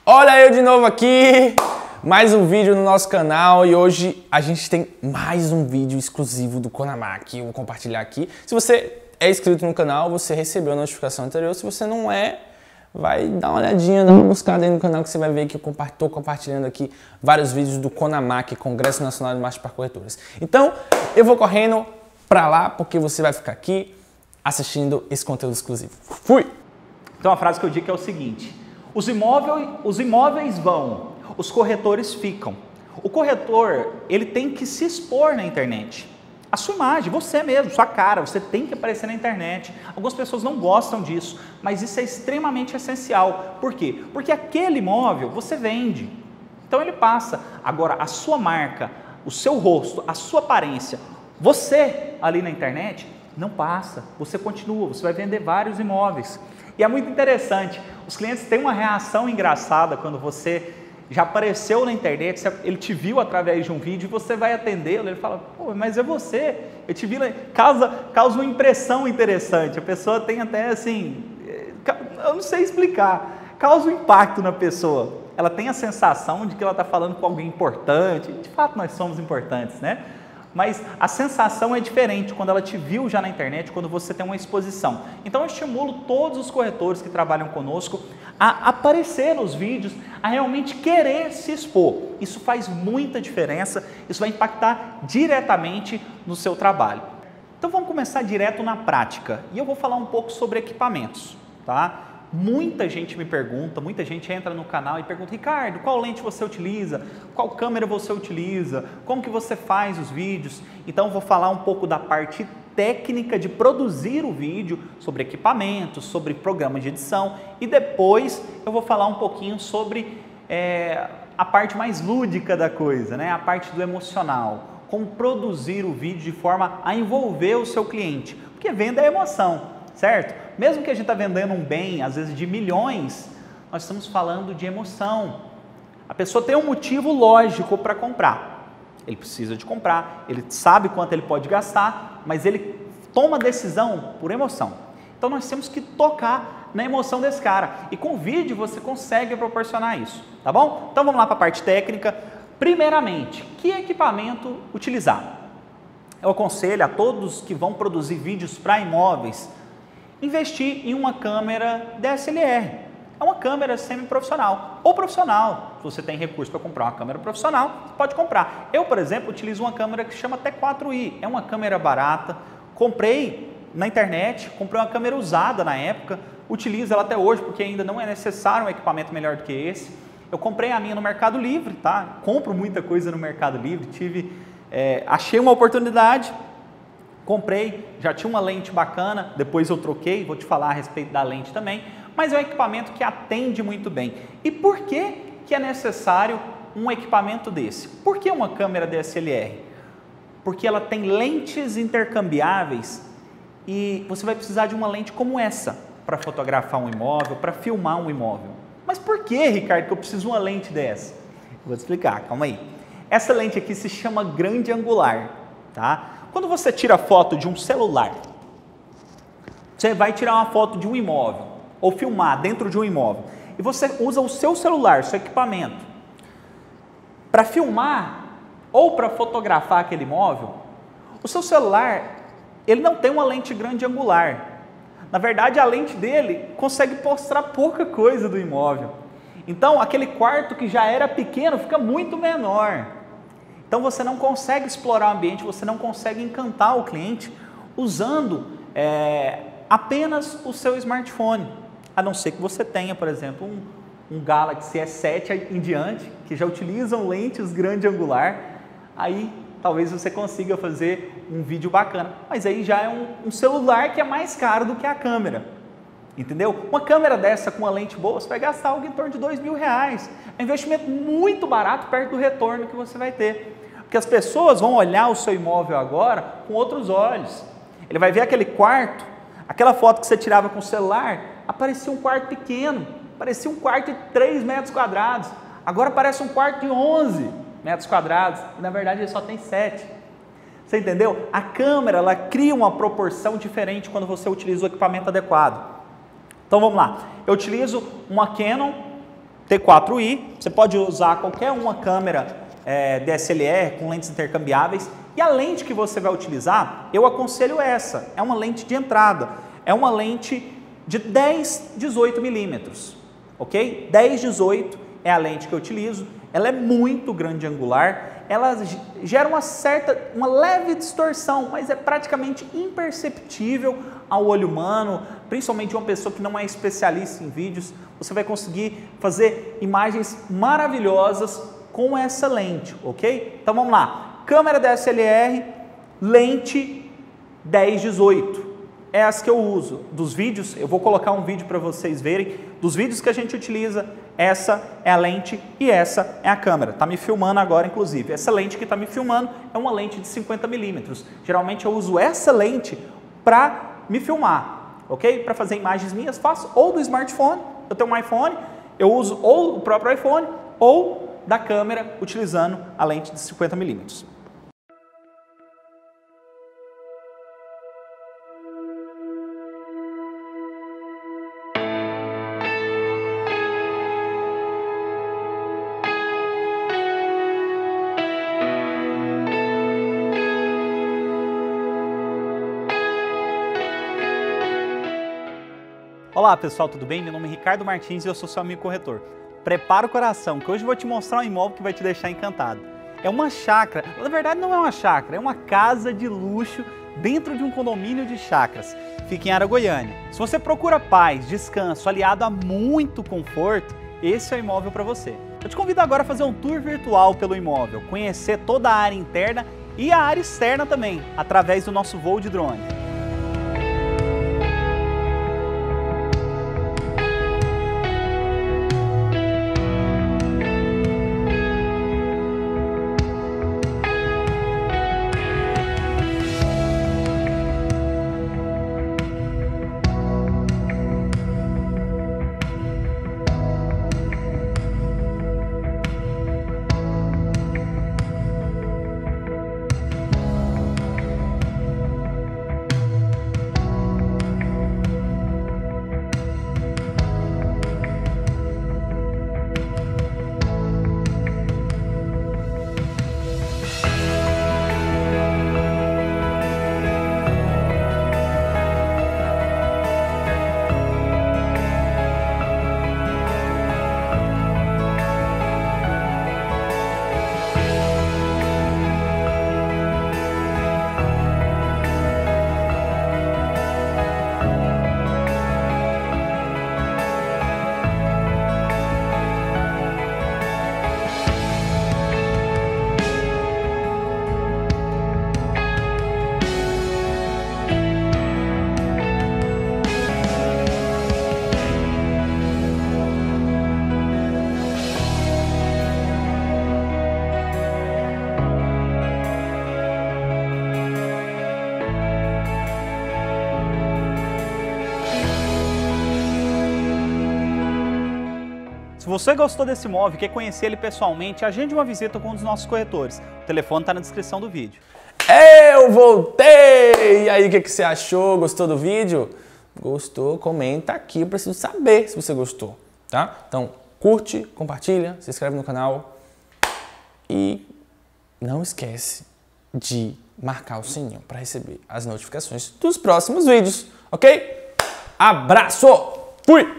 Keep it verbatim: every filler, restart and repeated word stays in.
Olha eu de novo aqui, mais um vídeo no nosso canal e hoje a gente tem mais um vídeo exclusivo do Conamac. Eu vou compartilhar aqui. Se você é inscrito no canal, você recebeu a notificação anterior. Se você não é, vai dar uma olhadinha, dá uma buscada aí no canal que você vai ver que eu estou compartilhando aqui vários vídeos do Conamac, Congresso Nacional de Marketing para Corretoras. Então, eu vou correndo para lá porque você vai ficar aqui assistindo esse conteúdo exclusivo. Fui! Então a frase que eu digo é o seguinte: os imóveis, os imóveis vão, os corretores ficam. O corretor, ele tem que se expor na internet. A sua imagem, você mesmo, sua cara, você tem que aparecer na internet. Algumas pessoas não gostam disso, mas isso é extremamente essencial. Por quê? Porque aquele imóvel você vende. Então ele passa. Agora, a sua marca, o seu rosto, a sua aparência, você ali na internet, não passa. Você continua, você vai vender vários imóveis. E é muito interessante, os clientes têm uma reação engraçada quando você já apareceu na internet, ele te viu através de um vídeo e você vai atendê-lo, ele fala, pô, mas é você, eu te vi, causa, causa uma impressão interessante, a pessoa tem até assim, eu não sei explicar, causa um impacto na pessoa, ela tem a sensação de que ela está falando com alguém importante, de fato nós somos importantes, né? Mas a sensação é diferente quando ela te viu já na internet, quando você tem uma exposição. Então eu estimulo todos os corretores que trabalham conosco a aparecer nos vídeos, a realmente querer se expor. Isso faz muita diferença, isso vai impactar diretamente no seu trabalho. Então vamos começar direto na prática. E eu vou falar um pouco sobre equipamentos, tá? Muita gente me pergunta, muita gente entra no canal e pergunta, Ricardo, qual lente você utiliza? Qual câmera você utiliza? Como que você faz os vídeos? Então eu vou falar um pouco da parte técnica de produzir o vídeo, sobre equipamentos, sobre programa de edição e depois eu vou falar um pouquinho sobre é, a parte mais lúdica da coisa, né? A parte do emocional, como produzir o vídeo de forma a envolver o seu cliente, porque venda é emoção. Certo? Mesmo que a gente está vendendo um bem, às vezes de milhões, nós estamos falando de emoção. A pessoa tem um motivo lógico para comprar. Ele precisa de comprar, ele sabe quanto ele pode gastar, mas ele toma decisão por emoção. Então nós temos que tocar na emoção desse cara. E com o vídeo você consegue proporcionar isso, tá bom? Então vamos lá para a parte técnica. Primeiramente, que equipamento utilizar? Eu aconselho a todos que vão produzir vídeos para imóveis, investir em uma câmera D S L R, é uma câmera semi-profissional ou profissional. Se você tem recurso para comprar uma câmera profissional, você pode comprar. Eu, por exemplo, utilizo uma câmera que se chama T quatro i, é uma câmera barata, comprei na internet, comprei uma câmera usada na época, utilizo ela até hoje porque ainda não é necessário um equipamento melhor do que esse. Eu comprei a minha no Mercado Livre, tá? Compro muita coisa no Mercado Livre, tive, é, achei uma oportunidade, comprei, já tinha uma lente bacana, depois eu troquei, vou te falar a respeito da lente também, mas é um equipamento que atende muito bem. E por que que é necessário um equipamento desse? Por que uma câmera D S L R? Porque ela tem lentes intercambiáveis e você vai precisar de uma lente como essa para fotografar um imóvel, para filmar um imóvel. Mas por que, Ricardo, que eu preciso de uma lente dessa? Vou te explicar, calma aí. Essa lente aqui se chama grande angular, tá? Quando você tira foto de um celular, você vai tirar uma foto de um imóvel ou filmar dentro de um imóvel e você usa o seu celular, seu equipamento, para filmar ou para fotografar aquele imóvel, o seu celular, ele não tem uma lente grande angular. Na verdade, a lente dele consegue mostrar pouca coisa do imóvel. Então, aquele quarto que já era pequeno fica muito menor. Então você não consegue explorar o ambiente, você não consegue encantar o cliente usando é, apenas o seu smartphone. A não ser que você tenha, por exemplo, um, um Galaxy S sete em diante, que já utilizam lentes grande angular, aí talvez você consiga fazer um vídeo bacana. Mas aí já é um, um celular que é mais caro do que a câmera. Entendeu? Uma câmera dessa com uma lente boa, você vai gastar algo em torno de dois mil reais. É um investimento muito barato perto do retorno que você vai ter. Porque as pessoas vão olhar o seu imóvel agora com outros olhos. Ele vai ver aquele quarto, aquela foto que você tirava com o celular, aparecia um quarto pequeno, parecia um quarto de três metros quadrados. Agora parece um quarto de onze metros quadrados, e na verdade ele só tem sete. Você entendeu? A câmera, ela cria uma proporção diferente quando você utiliza o equipamento adequado. Então vamos lá, eu utilizo uma Canon T quatro i, você pode usar qualquer uma câmera é, D S L R com lentes intercambiáveis. E a lente que você vai utilizar, eu aconselho essa, é uma lente de entrada, é uma lente de dez, dezoito milímetros, ok? dez, dezoito é a lente que eu utilizo, ela é muito grande angular, ela gera uma certa, uma leve distorção, mas é praticamente imperceptível ao olho humano, principalmente uma pessoa que não é especialista em vídeos, você vai conseguir fazer imagens maravilhosas com essa lente, ok? Então vamos lá. Câmera D S L R, lente dez, dezoito, é as que eu uso. Dos vídeos, eu vou colocar um vídeo para vocês verem, dos vídeos que a gente utiliza, essa é a lente e essa é a câmera. Está me filmando agora, inclusive. Essa lente que está me filmando é uma lente de cinquenta milímetros. Geralmente eu uso essa lente para me filmar, ok? Para fazer imagens minhas, faço ou do smartphone, eu tenho um iPhone, eu uso ou o próprio iPhone ou da câmera utilizando a lente de cinquenta milímetros. Olá pessoal, tudo bem? Meu nome é Ricardo Martins e eu sou seu amigo corretor. Prepara o coração, que hoje eu vou te mostrar um imóvel que vai te deixar encantado. É uma chácara, na verdade não é uma chácara, é uma casa de luxo dentro de um condomínio de chácaras. Fica em Aragoiânia. Se você procura paz, descanso, aliado a muito conforto, esse é o imóvel para você. Eu te convido agora a fazer um tour virtual pelo imóvel, conhecer toda a área interna e a área externa também, através do nosso voo de drone. Se você gostou desse imóvel e quer conhecer ele pessoalmente, agende uma visita com um dos nossos corretores. O telefone está na descrição do vídeo. Eu voltei! E aí, o que, que você achou? Gostou do vídeo? Gostou? Comenta aqui, eu preciso saber se você gostou, tá? Então, curte, compartilha, se inscreve no canal e não esquece de marcar o sininho para receber as notificações dos próximos vídeos, ok? Abraço! Fui!